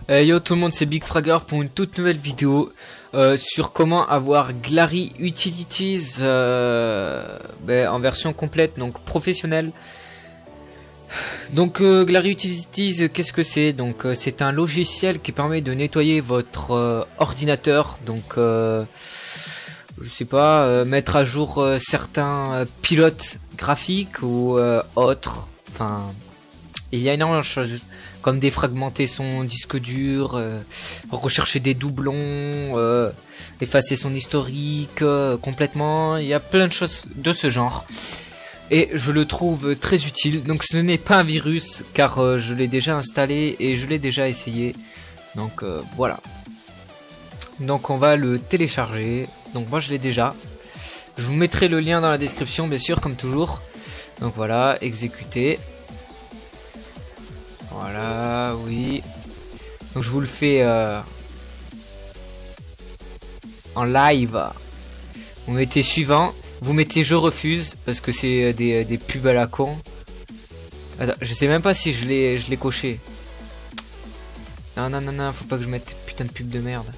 Yo tout le monde, c'est Big Fragger pour une toute nouvelle vidéo sur comment avoir Glary Utilities en version complète, donc professionnelle. Donc Glary Utilities, qu'est-ce que c'est? Donc c'est un logiciel qui permet de nettoyer votre ordinateur, donc je sais pas, mettre à jour certains pilotes graphiques ou autres, enfin il y a énormément de choses comme défragmenter son disque dur, rechercher des doublons, effacer son historique complètement. Il y a plein de choses de ce genre. Et je le trouve très utile. Donc ce n'est pas un virus car je l'ai déjà installé et je l'ai déjà essayé. Donc voilà. Donc on va le télécharger. Donc moi je l'ai déjà. Je vous mettrai le lien dans la description bien sûr comme toujours. Donc voilà, exécuter. Voilà, oui. Donc je vous le fais en live. Vous mettez suivant. Vous mettez je refuse parce que c'est des pubs à la con. Attends, je sais même pas si je l'ai coché. Non, non, non, non, faut pas que je mette putain de pub de merde.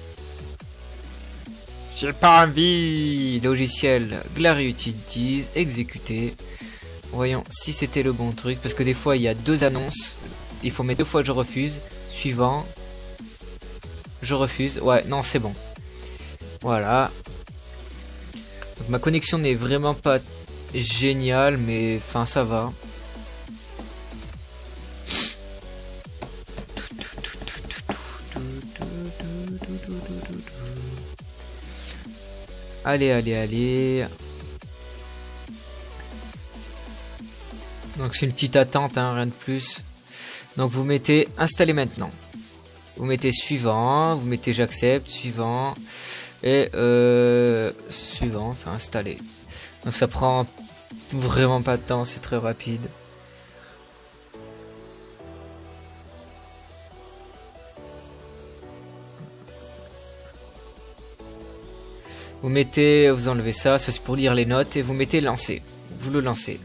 J'ai pas envie. Logiciel Glary Utilities, exécuter. Voyons si c'était le bon truc parce que des fois il y a deux annonces. Il faut mettre deux fois je refuse. Suivant. Je refuse. Ouais, non, c'est bon. Voilà. Donc, ma connexion n'est vraiment pas géniale, mais enfin ça va. Allez, allez, allez. Donc c'est une petite attente, hein, rien de plus. Donc vous mettez installer maintenant. Vous mettez suivant, vous mettez j'accepte, suivant. Et suivant, enfin installer. Donc ça prend vraiment pas de temps, c'est très rapide. Vous mettez, vous enlevez ça, ça c'est pour lire les notes et vous mettez lancer. Vous le lancez.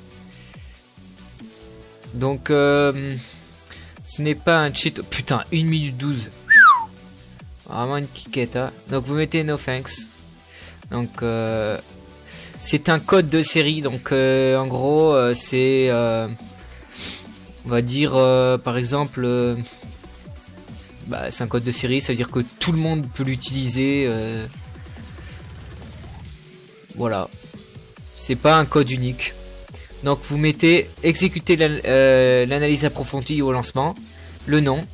Donc ce n'est pas un cheat. Oh, putain, 1 minute 12. Vraiment une kickette, hein. Donc vous mettez no thanks. Donc c'est un code de série. Donc en gros c'est on va dire par exemple c'est un code de série, ça veut dire que tout le monde peut l'utiliser. Voilà. C'est pas un code unique. Donc vous mettez exécuter l'analyse approfondie au lancement, le nom,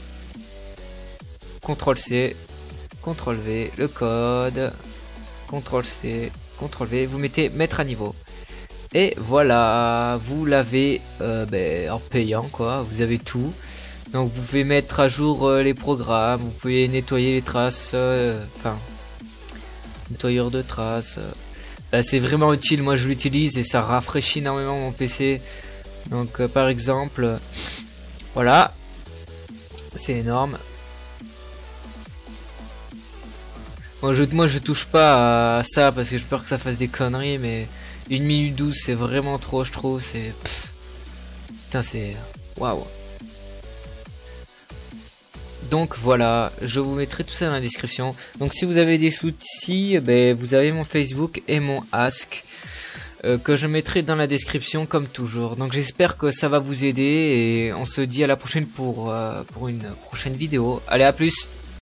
CTRL-C, CTRL-V, le code, CTRL-C, CTRL-V, vous mettez mettre à niveau. Et voilà, vous l'avez en payant quoi, vous avez tout. Donc vous pouvez mettre à jour les programmes, vous pouvez nettoyer les traces, nettoyeur de traces. C'est vraiment utile, moi je l'utilise et ça rafraîchit énormément mon PC. Donc par exemple, voilà, c'est énorme. Moi je touche pas à ça parce que j'ai peur que ça fasse des conneries, mais 1 minute 12 c'est vraiment trop, je trouve. C'est putain, c'est waouh. Donc voilà, je vous mettrai tout ça dans la description. Donc si vous avez des soucis, vous avez mon Facebook et mon Ask que je mettrai dans la description comme toujours. Donc j'espère que ça va vous aider et on se dit à la prochaine pour une prochaine vidéo. Allez, à plus.